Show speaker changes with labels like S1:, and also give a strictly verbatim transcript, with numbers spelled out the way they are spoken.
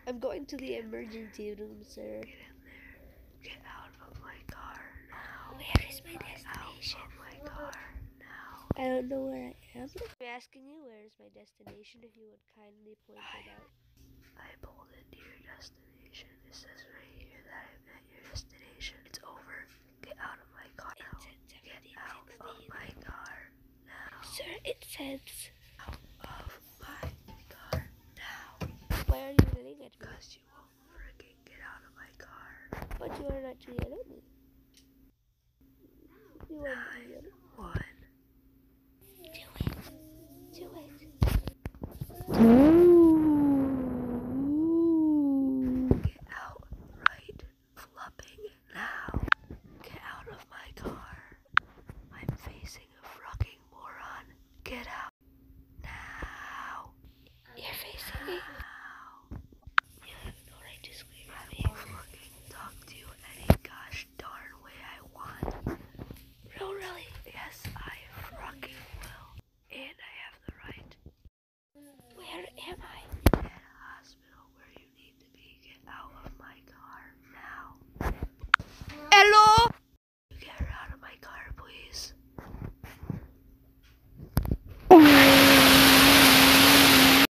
S1: I'm going to the emergency room, sir.
S2: Get in there. Get out of my car now.
S1: Where is my destination?
S2: Out of my car now.
S1: I don't know where I am. I'm asking you where is my destination, if you would kindly point
S2: I,
S1: it out.
S2: I pulled into your destination. It says right here that I'm at your destination. It's over. Get out of my car now. Get out of my car now.
S1: Sir, it says...
S2: Out of my car now.
S1: Why are you yelling at me?
S2: Because you won't freaking get out of my car.
S1: But you are not yelling at me. You are not
S2: Nine,
S1: yelling.
S2: one.
S1: Do it. Do it.